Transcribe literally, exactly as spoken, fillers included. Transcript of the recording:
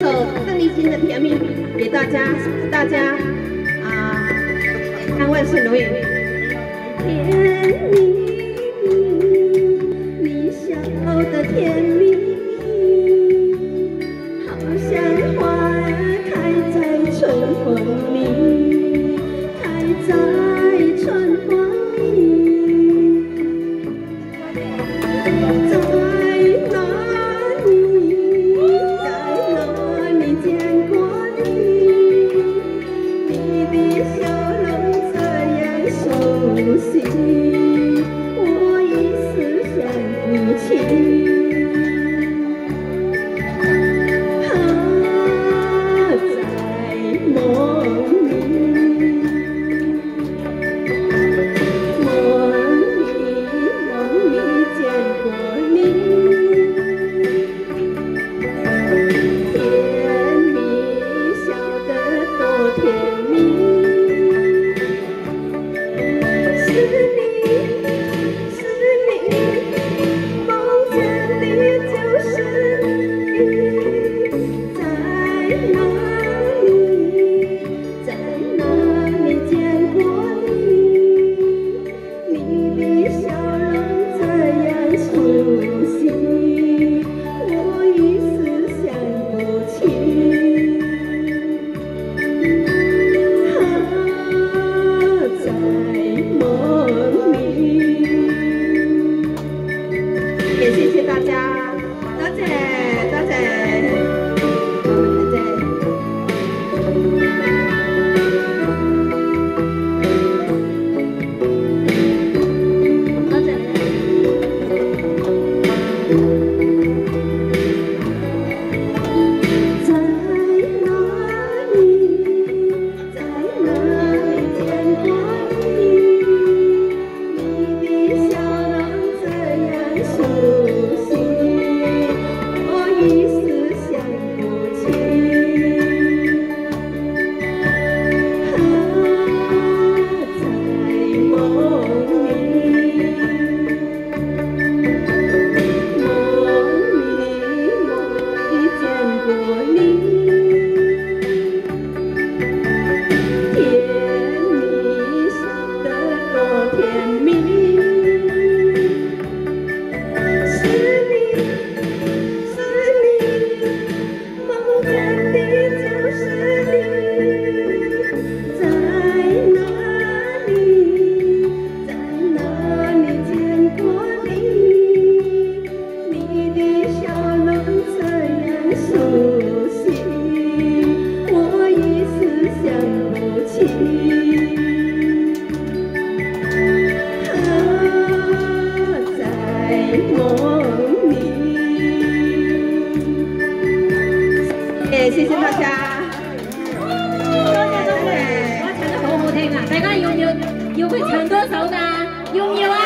首邓丽君的《甜蜜》给大家，大家啊，看万事如意。甜蜜蜜，你笑的甜蜜蜜，好像花儿开在春风里，开在春风里。 我一时想不起，啊，在梦里，梦里梦里见过你，甜蜜笑得多甜蜜。 也谢谢大家，多謝多謝，多謝。多謝。在哪裡，在哪裡見過你？你的笑容這樣熟。 一時想不起，啊，在夢裡，夢裡夢裡見過你，甜蜜笑得多甜蜜。 謝謝大家，多謝多謝，我唱得好好聽啊！大家要唔要要佢唱多首㗎？要唔要啊？